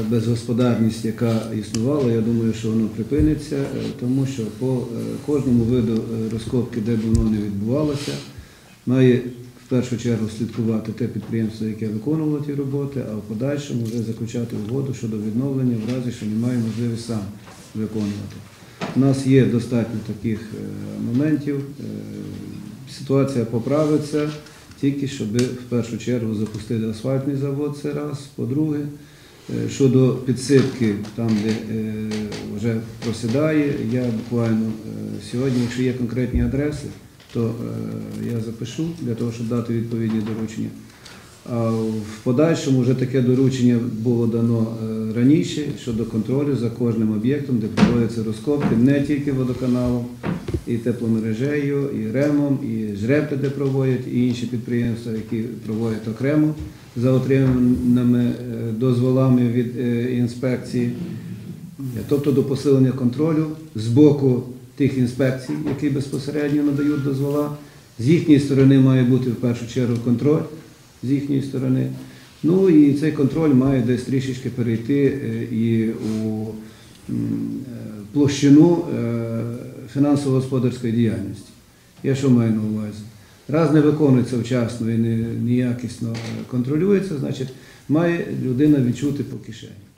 безгосподарність, яка існувала, я думаю, що воно припиниться, тому що по кожному виду розкопки, де б воно не відбувалося, має в першу чергу слідкувати те підприємство, яке виконувало ті роботи, а в подальшому вже заключати угоду щодо відновлення в разі, що немає можливості сам виконувати. У нас є достатньо таких моментів. Ситуація поправиться тільки, щоб в першу чергу запустити асфальтний завод, це раз. По-друге, щодо підсипки, там, де вже просідає, я буквально сьогодні, якщо є конкретні адреси, то я запишу для того, щоб дати відповідні доручення. А в подальшому вже таке доручення було дано раніше щодо контролю за кожним об'єктом, де проводяться розкопки, не тільки водоканалом, і тепломережею, і РЕМом, і ЖРЕПи, де проводять, і інші підприємства, які проводять окремо за отриманими дозволами від інспекції. Тобто до посилення контролю з боку тих інспекцій, які безпосередньо надають дозвола. З їхньої сторони має бути в першу чергу контроль, з їхньої сторони. Ну і цей контроль має десь трішечки перейти і у площину фінансово-господарської діяльності. Я що маю на увазі? Раз не виконується вчасно і неякісно контролюється, значить має людина відчути по кишені.